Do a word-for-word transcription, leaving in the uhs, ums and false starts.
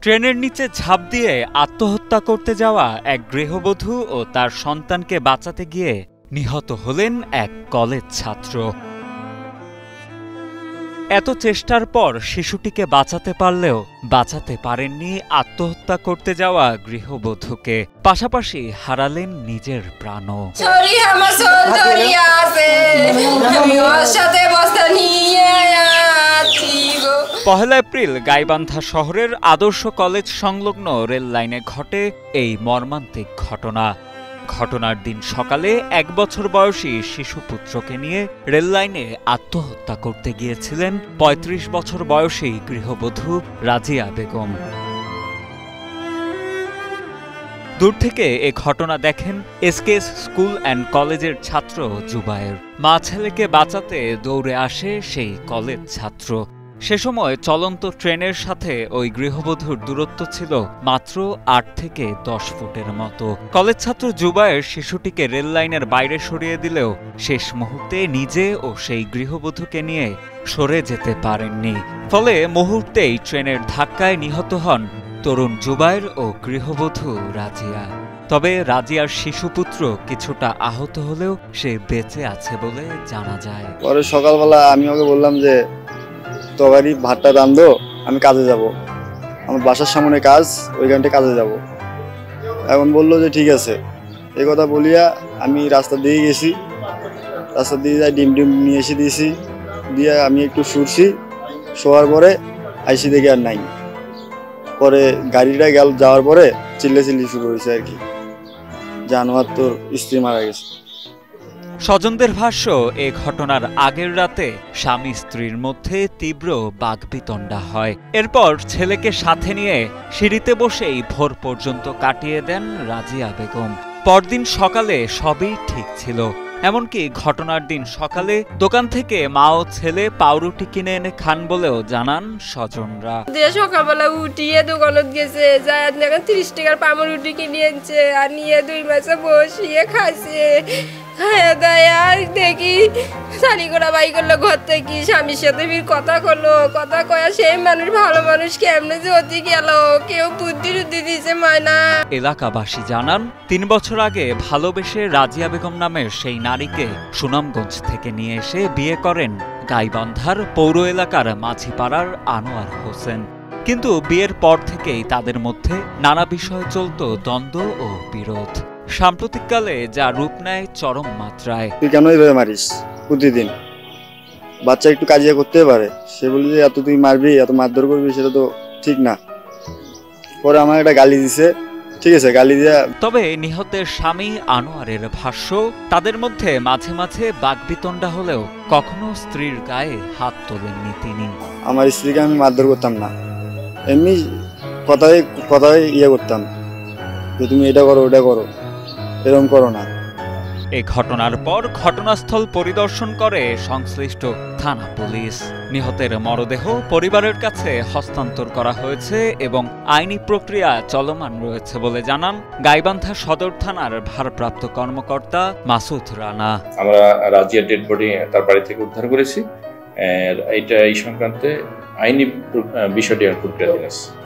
ট্রেনের নিচে ঝাঁপ দিয়ে আত্মহত্যা করতে যাওয়া এক গৃহবধূ ও তার সন্তানকে বাঁচাতে গিয়ে নিহত হলেন এক কলেজ ছাত্র। এত চেষ্টার পর শিশুটিকে বাঁচাতে পারলেও বাঁচাতে পারেননি আত্মহত্যা করতে যাওয়া গৃহবধূকে, পাশাপাশি হারালেন নিজের প্রাণও। পহেলা এপ্রিল গাইবান্ধা শহরের আদর্শ কলেজ সংলগ্ন রেল লাইনে ঘটে এই মর্মান্তিক ঘটনা। ঘটনার দিন সকালে এক বছর বয়সী শিশুপুত্রকে নিয়ে রেল লাইনে আত্মহত্যা করতে গিয়েছিলেন পঁয়ত্রিশ বছর বয়সী গৃহবধূ রাজিয়া বেগম। দূর থেকে এ ঘটনা দেখেন এসকেএস স্কুল অ্যান্ড কলেজের ছাত্র জুবায়ের। মা ছেলেকে বাঁচাতে দৌড়ে আসে সেই কলেজ ছাত্র। সে সময় চলন্ত ট্রেনের সাথে ওই গৃহবধূর দূরত্ব ছিল মাত্র আট থেকে দশ ফুটের মতো। কলেজ ছাত্র জুবায়ের শিশুটিকে রেল লাইনের বাইরে সরিয়ে দিলেও শেষ মুহূর্তে নিজে ও সেই গৃহবধূকে নিয়ে সরে যেতে পারেননি। ফলে মুহূর্তেই ট্রেনের ধাক্কায় নিহত হন তরুণ জুবায়ের ও গৃহবধূ রাজিয়া। তবে রাজিয়ার শিশুপুত্র কিছুটা আহত হলেও সে বেঁচে আছে বলে জানা যায়। পরে সকালবেলা আমি ওকে বললাম যে তরকারি ভাতটা রান্ধো, আমি কাজে যাব, আমার বাসার সামনে কাজ, ওইখানটা কাজে যাব। এখন বললো যে ঠিক আছে। এই কথা বলিয়া আমি রাস্তা দিয়ে গেছি, রাস্তা দিয়ে যাই ডিম ডিম নিয়ে এসে দিয়েছি, দিয়ে আমি একটু শুরছি, শোয়ার পরে আইসি দেখি আর নাই। পরে গাড়িটা গেল যাওয়ার পরে চিল্লে চিল্লি শুরু হয়েছে আর কি, জানোয়ার তোর স্ত্রী মারা গেছে। স্বজনদের ভাষ্য, এ ঘটনার আগের রাতে স্বামী স্ত্রীর মধ্যে তীব্র বাগবিতণ্ডা হয়। এরপর ছেলেকে সাথে নিয়ে সিঁড়িতে বসেই ভোর পর্যন্ত কাটিয়ে দেন রাজিয়া বেগম। পরদিন সকালে সবই ঠিক ছিল, এমনকি ঘটনার দিন সকালে দোকান থেকে মা ও ছেলে পাউরুটি কিনে এনে খান বলেও জানান স্বজনরা। সকালবেলা উঠিয়ে দোকানত গেছে, যায় দেখেন ত্রিশ টাকার পাউরুটি কিনে এনেছে আর নিয়ে দুই মাসে বসিয়ে খাইছে। খাইয়া দেয় আর দেখি শাড়ি করা বাই করলো ঘর থেকে, স্বামীর সাথে ফির কথা করলো, কথা কয়া সেই মানুষ ভালো মানুষ কেমনে যে অতি গেল, কেউ বুদ্ধি টুদ্ধি দিয়েছে ময়না। এলাকাবাসী জানান, তিন বছর আগে ভালোবেসে রাজিয়া বেগম নামের সেই নারীকে সুনামগঞ্জ থেকে নিয়ে এসে বিয়ে করেন গাইবান্ধার পৌর এলাকার মাঝিপাড়ার আনোয়ার হোসেন। কিন্তু বিয়ের পর থেকেই তাদের মধ্যে নানা বিষয়ে চলত দ্বন্দ্ব ও বিরোধ। সাম্প্রতিককালে যা রূপ নেয় চরম মাত্রায়। তুই কেন এইভাবে মারিস প্রতিদিন? বাচ্চা একটু কাজিয়া করতে পারে, সে বলে যে এত তুই মারবি, এত মারধর করবি, সেটা তো ঠিক না। পরে আমার একটা গালি দিছে, ঠিক আছে, গালি দিয়া। তবে নিহতের স্বামী আনোয়ারের ভাষ্য, তাদের মধ্যে মাঝে মাঝে বাগবিতণ্ডা হলেও কখনো স্ত্রীর গায়ে হাত তোলেননি তিনি। আমার স্ত্রীকে আমি মারধর করতাম না, এমনি কথায় কথায় ইয়ে করতাম যে তুমি এটা করো ওটা করো, এরকম করো না। এ ঘটনার পর ঘটনাস্থল পরিদর্শন করে সংশ্লিষ্ট থানা পুলিশ। নিহতের মরদেহ পরিবারের কাছে হস্তান্তর করা হয়েছে এবং আইনি প্রক্রিয়া চলমান রয়েছে বলে জানান গাইবান্ধা সদর থানার ভারপ্রাপ্ত কর্মকর্তা মাসুদ রানা। আমরা রাজিয়ার ডেড বডি তার বাড়ি থেকে উদ্ধার করেছি। এটা এই সংক্রান্তে আইনি বিষয়টি প্রক্রিয়াধীন আছে।